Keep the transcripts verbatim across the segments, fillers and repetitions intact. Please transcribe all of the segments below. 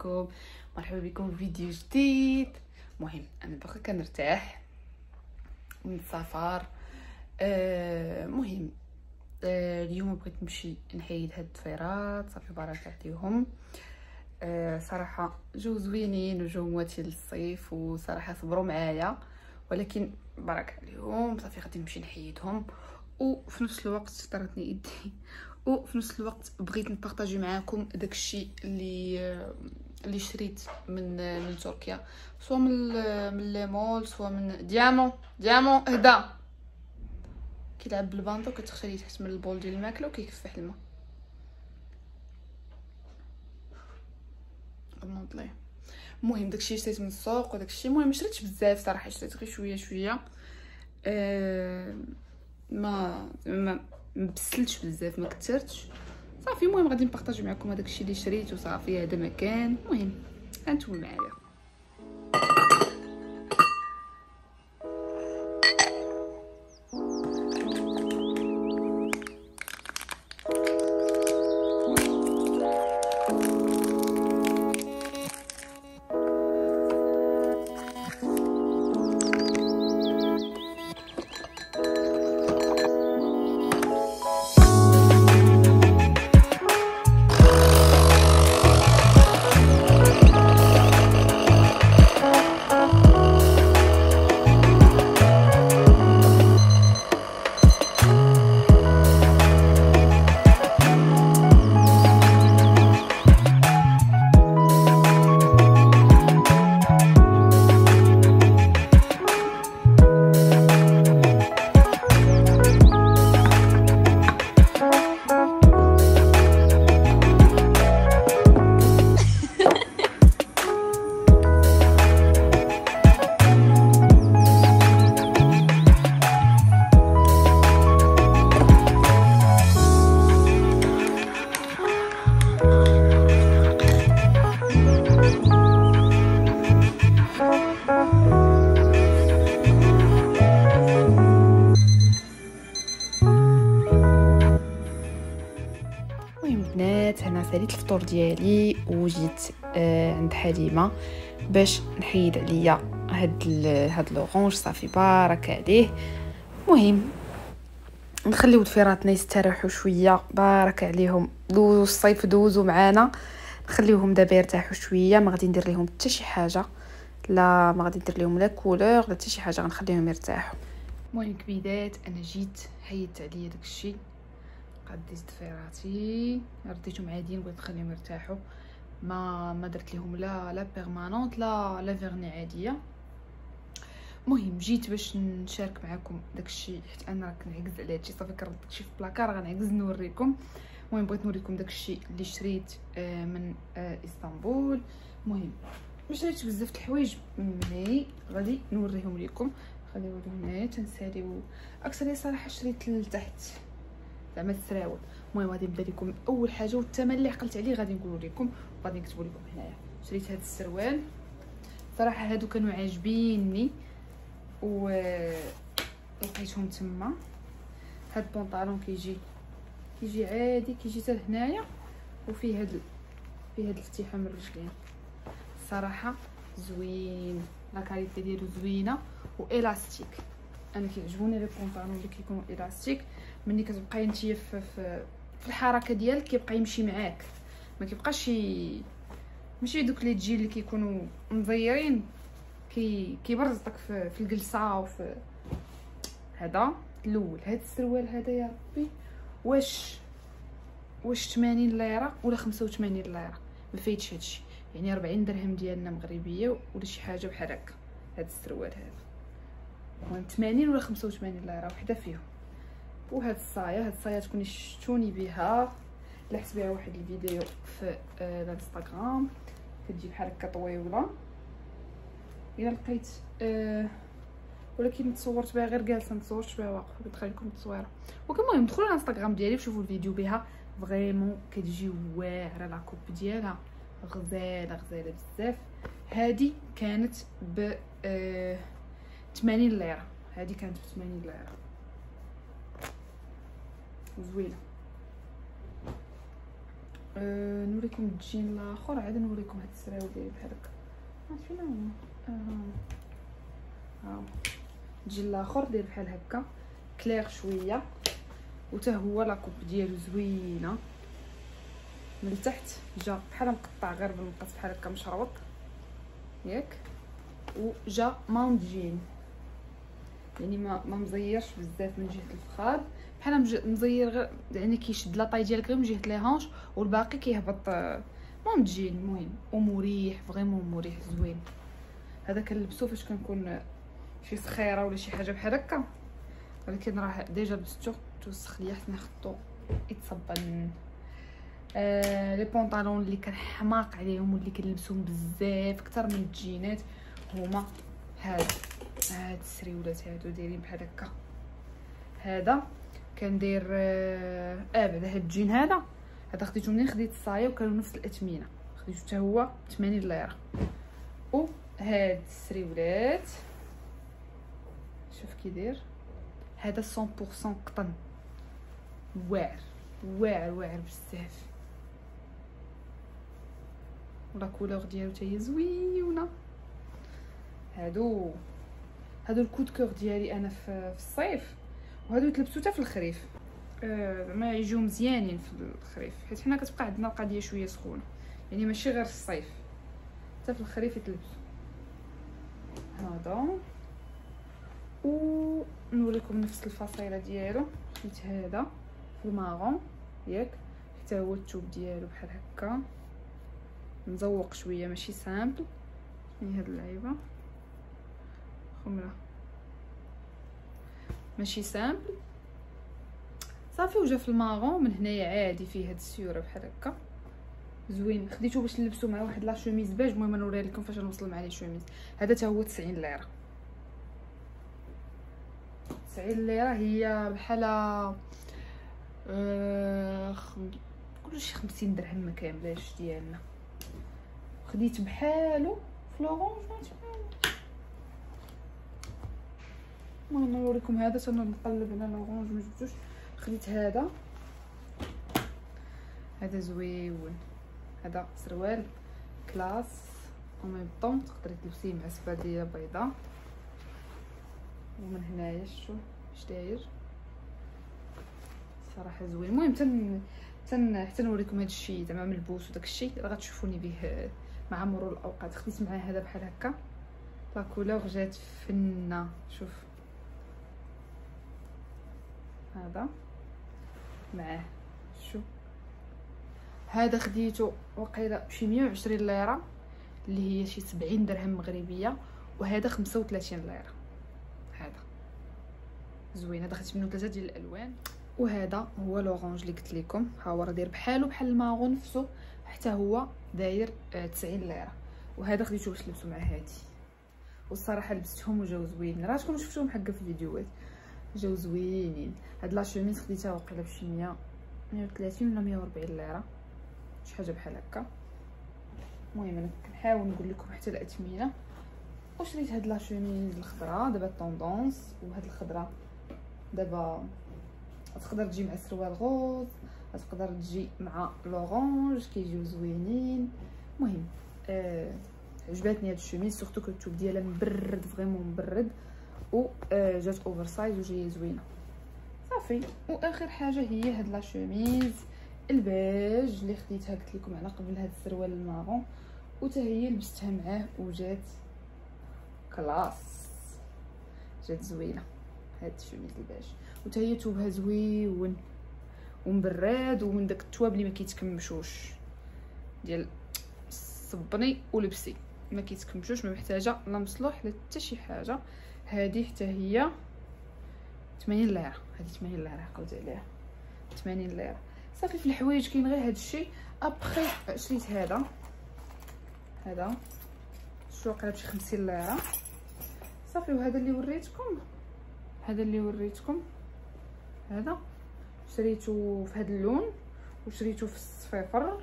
عليكم، مرحبا بكم في فيديو جديد. مهم انا باقا كنرتاح من السفر. آه مهم آه اليوم بغيت نمشي نحيد هاد الضفيرات، صافي بركه عليهم. آه صراحه جو زوينين وجو مواتي للصيف، وصراحه صبروا معايا، ولكن بركه عليهم. صافي غادي نمشي نحيدهم، وفي نفس الوقت طرتني يدي وفي نفس الوقت بغيت نبارطاجي معاكم داكشي اللي اللي شريت من من تركيا، سواء من من لي مول، سواء من ديامون ديامون اهدا كيلعب بالبانطو، كتخليه تحت من البول ديال الماكله وكيكفح الماء. نوض ليه. المهم داكشي شريت من السوق وداكشي، المهم ما شريتش بزاف صراحه، شريت غير شويه شويه. أه ما ما مبسلتش بزاف، ما كثرتش صافي. المهم غادي نبارطاجي معكم هذاك الشيء اللي شريت وصافي. هذا مكان المهم انتم معايا. هنا ساليت الفطور ديالي وجيت آه عند حليمه باش نحيد عليا هاد هاد لورونج، صافي بارك عليه. المهم نخليو ضفيراتنا يستراحوا شويه، بارك عليهم، دوزو الصيف دوزو معانا، نخليوهم دابا يرتاحوا شويه. ما غادي ندير لهم حتى شي حاجه، لا ما غادي ندير لهم لا كولور لا حتى شي حاجه، غنخليهم يرتاحوا. المهم كبيدات انا جيت حيدت عليا داكشي، قديت ضفيراتي رديتهم عاديين، بغيت نخليهم يرتاحوا، ما ما درت لهم لا لا بيرمانونت لا لا فيرني عاديه. المهم جيت باش نشارك معكم داكشي، حيت انا راه كنعكز على هادشي، صافي كنرد داكشي في بلاكار غنعكز نوريكم. المهم بغيت نوريكم داكشي اللي شريت من اسطنبول. المهم ما شريتش بزاف د الحوايج، مي غادي نوريهم لكم. خليو هنا تنساليو اكثر صراحه شريت لتحت زعما السراول. المهم غادي نبدا لكم اول حاجه، والثمن اللي عقلت عليه غادي نقول لكم وغادي نكتب لكم هنايا. شريت هذا السروال صراحه، هادو كانوا عاجبيني و لقيتهم تما. هاد البنطلون كيجي كيجي عادي، كيجي حتى هنايا، وفيه هاد فيه هاد الفتيحه من الرجلين. صراحه زوين، لا كاليتي ديالو زوينه والاستيك. انا كيعجبوني لي بونطالون اللي كيكونوا الاستيك، ملي كتبقاي نتيا في, في في الحركه ديالك كيبقى يمشي معاك، ما كيبقاش ماشي دوك لي تجي اللي كيكونوا مزيرين كي كيبرزطك في, في الجلسه. وفي هذا الاول، هذا السروال هذا يا ربي واش واش ثمانين ليره ولا خمسة وثمانين ليره، ما فايتش هادشي، يعني أربعين درهم ديالنا مغربيه ولا شي حاجه بحال هكا. هذا السروال هذا المهم ثمانين ولا خمسة وثمانين ليره وحده فيهم. وهاد الصايه هاد الصايه تكوني شفتوني بها، لحت بها واحد الفيديو في آه الانستغرام، كتجي بحال هكا طويوله. الا لقيت آه ولكن تصورت بها غير جالسه، ما تصورتش بها واقفه، كتخلي لكم التصويره. وكمهم دخلوا الانستغرام ديالي وشوفوا الفيديو بها، فريمون كتجي واعره لا كوب ديالها، غزاله غزاله بزاف. هادي كانت ب آه ثمانين ليره، هادي كانت ب ثمانين ليره، زوينه. أه نوريكم الجين الاخر، عاد نوريكم هاد السراو ديالي بحال هكا. فين هو؟ اه ها الجين الاخر داير بحال هكا كلير شويه، وتا هو لاكوب ديالو زوينه من التحت، جا بحال مقطع غير بالمقص بحال هكا مشروط ياك، وجا ماندجين يعني ما ما مزيرش بزاف من جهه الفخاد، بحال مزير غير يعني كيشد لاطاي ديالك غير من جهه لي هانش والباقي كيهبط ماندجين. المهم ومريح فريمون مريح زوين. هذا كنلبسو فاش كنكون شي سخيره ولا شي حاجه بحال هكا، ولكن راه ديجا لبستو توسخ ليا حتى نحطو يتصبن. آه لي بونطالون اللي كنحماق عليهم واللي كنلبسهم بزاف اكثر من الجينات هما هاد هاد السريولات هادو دايرين بحال هكا. هذا كندير اه, آه بعدا هاد الجين هذا هذا خديتو منين خديت الصايه وكانوا نفس الاثمنه، خديتو حتى هو ثمانين ليره. وهاد السريولات شوف كي داير، هذا مية بالمية قطن، واعر واعر واعر بزاف، ولا كولور ديالو حتى هي زوينه. هادو هادو الكود كور ديالي انا في الصيف، وهادو يتلبسوا حتى في الخريف. آه ما يجيو مزيانين في الخريف، حيت حنا كتبقى عندنا القضيه شويه سخونه، يعني ماشي غير الصيف حتى في الخريف يتلبسوا. هذا ونوريكم نفس الفصيله ديالو، خديت هذا في الماغون ياك، حتى هو الثوب ديالو بحال هكا مزوق شويه ماشي سامبل. يعني هاد اللعيبه خمره ماشي سامبل صافي، وجا في الماغون من هنايا عادي فيه هاد السيوره بحال هكا زوين. خديته باش نلبسو مع واحد لا شوميز باج، المهم نوريها لكم فاش نوصل مع لي شوميز. هذا حتى هو تسعين ليره، تسعين ليره هي بحال آه كل شي خمسين درهم ما كاملاش ديالنا. خديت بحالو في لورانج المهم نوريكم. هذا انا نقلب على لورانج ما جبتوش، خديت هذا هذا زويون. هذا سروال كلاس او ميم طون، تقدري تلبسيه مع سباديه بيضاء. ومن هنايا شوف اش داير صراحه زوين. المهم تن تن حتى نوريكم هذا الشيء زعما ملبوس وداك الشيء راه غتشوفوني به مع مرور الاوقات. خديت معاه هذا بحال هكا، لا كولور جات فنه. شوف هذا معاه، شوف هذا خديته وقيله بشي مية وعشرين ليره اللي هي شي سبعين درهم مغربيه، وهذا خمسة وثلاثين ليره. هذا زوين، هذا خديت منه ثلاثه ديال الالوان. وهذا هو لورانج اللي قلت لكم، ها هو راه داير بحالو بحال الماغون نفسه، حتى هو داير تسعين ليره. وهذا خديته باش نلبسو مع هادي، والصراحه لبستهم وجاو زوينين، راه تكونوا شفتوهم هكا في الفيديوهات جاو زوينين. هاد لا شوميز خديتها واقيلا بشي مية مية وثلاثين ولا مية وربعين ليره شي حاجه بحال هكا. المهم انا كنحاول نقول لكم حتى الاثمنه. وشريت هاد لا شوميز الخضراء دابا طوندونس، وهاد الخضراء دابا تقدر تجي مع سروال غوز، تقدر تجي مع لورانج كيجيو زوينين. المهم آه عجباتني هاد الشوميز سورتو كو الثوب ديالها مبرد فريمون مبرد، و آه جات اوفر سايز وجايه زوينه صافي. واخر حاجه هي هاد لا شوميز البيج اللي خديتها قلت لكم على قبل هاد السروال المارون، وتا هي لبستها معاه وجات كلاس، جات زوينه هاد الشوميز البيج. وتا هي ثوبها زويون ومبرد، ومن داك الثواب اللي ما كيتكمشوش ديال صبني ولبسي ما كيتكمشوش، ما محتاجه لا مصلوح لا حتى شي حاجه. هذه حتى هي ثمانين ليره، هذه ثمانين ليره عقلت عليها ثمانين ليره صافي. في الحوايج كاين غير هذا الشيء. ابخي شريت هذا هذا شو وقيلا بشي خمسين ليره صافي. وهذا اللي وريتكم هذا اللي وريتكم هذا شريته في هذا اللون، وشريته في الصفيفر،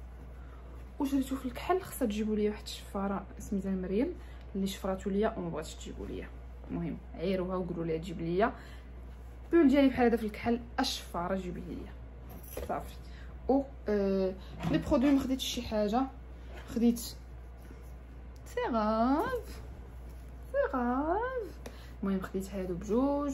وشريته في الكحل. خصها تجيبوا لي واحد الشفاره سميتها مريم اللي شفراتو ليا وما بغاتش تجيبوا ليا. المهم عيروها وقولوا ليها تجيب ليا بول ديالي بحال هذا في الكحل، الشفاره جيبيه ليا صافي. و آه لي برودوي ما خديتش شي حاجه، خديت سي غاف سي غاف المهم خديت هادو بجوج.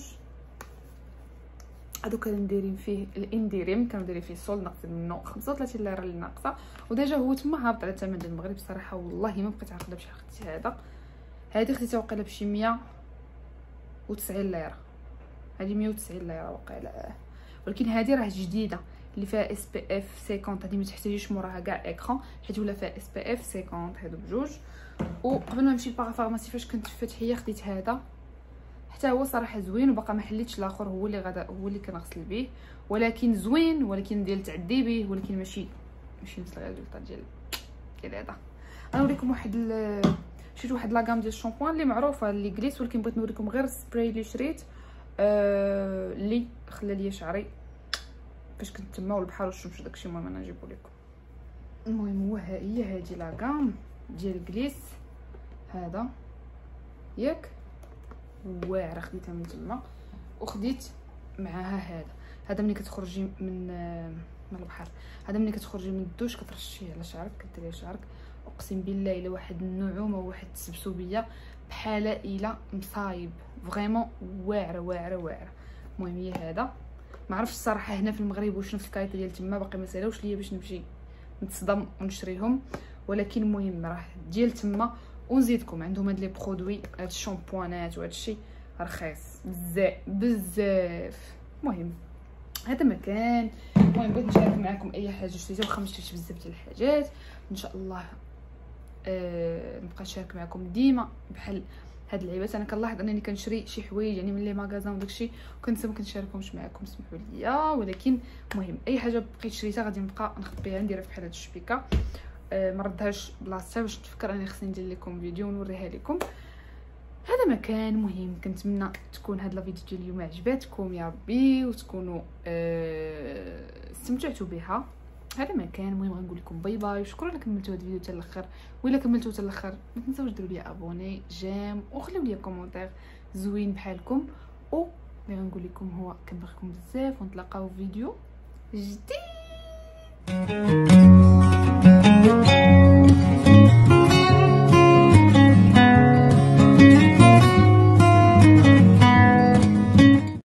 هادو كانوا دايرين فيه الانديريم، كانوا دايرين فيه السول ناقصين منه خمسة وثلاثين ليره اللي ناقصه، وديجا هو تما هابط على ثمن المغرب. صراحه والله ما بقيت عارفه بشحال خديت هذا. هذه خديتها واقيلا بشي مية وتسعين ليره، هذه مية وتسعين ليره واقيلا، ولكن هذه راه جديده اللي فيها اس بي اف خمسين. هذه ما تحتاجيش موراها كاع اكران حيت ولا فيها اس بي اف خمسين. هادو بجوج. وقبل ما نمشي للبارافارماسي فاش كنت في فتحيه خديت هذا، حتى هو صراحه زوين وباقا ما حليتش الاخر، هو اللي غدا هو اللي كنغسل به، ولكن زوين، ولكن ديال تعدي به، ولكن ماشي ماشي نفس الريزولطا ديال ديال هذا. غنوريكم واحد ال... شريت واحد لاكام ديال الشامبوان اللي معروفه اللي جليس، ولكن بغيت نوريكم غير السبراي اللي شريت آه... اللي خلى لي شعري فاش كنت تما والبحر والشمس داكشي. المهم انا نجيبو لكم. المهم هو هي هادي لاكام ديال جليس هذا ياك واعره، خديتها من تما. وخديت معاها هذا هذا ملي كتخرجي من من البحر، هذا ملي كتخرجي من الدوش كترشيه على شعرك، كديريه شعرك. اقسم بالله الا واحد النعومه وواحد السبسوبيه بحال الا مصايب، فريمون واعره واعره واعره. المهم هي هذا. ما عرفتش الصراحه هنا في المغرب واش نفس الكايطه ديال تما، باقي ما سالاوش ليا باش نمشي نتصدم ونشريهم، ولكن المهم راه ديال تما. ونزيدكم عندهم هاد لي برودوي، هاد الشامبوانات وهاد الشيء رخيص بزاف بزاف. المهم هذا مكان. المهم بغيت نشارك معكم اي حاجه شريتها، واخا ما شريتش بزاف ديال الحاجات ان شاء الله أه نبقى نشارك معكم ديما بحال هاد اللعيبات. انا كنلاحظ انني كنشري شي حوايج يعني من لي ماغازان وداكشي كنت ما كنشاركهمش معكم، سمحوا لي، ولكن المهم اي حاجه بقيت شريتها غادي نبقى نخبيها نديرها بحال هاد الشبيكه. أه ما ردهاش بلاصتها باش نتفكر اني خصني ندير لكم فيديو ونوريها لكم. هذا مكان مهم. كنتمنى تكون هاد لا فيديو ديال اليوم عجباتكم يا ربي، وتكونوا أه استمتعتوا بها. هذا مكان المهم. غنقول لكم باي باي، وشكرا لك كملتوا هاد الفيديو حتى الاخر. وإلا كملتوا حتى الاخر ما تنساوش ديروا لي ابوني جيم وخليو لي كومونتير زوين بحالكم. و اللي غنقول لكم هو كنبغيكم بزاف، ونتلاقاو في فيديو جديد.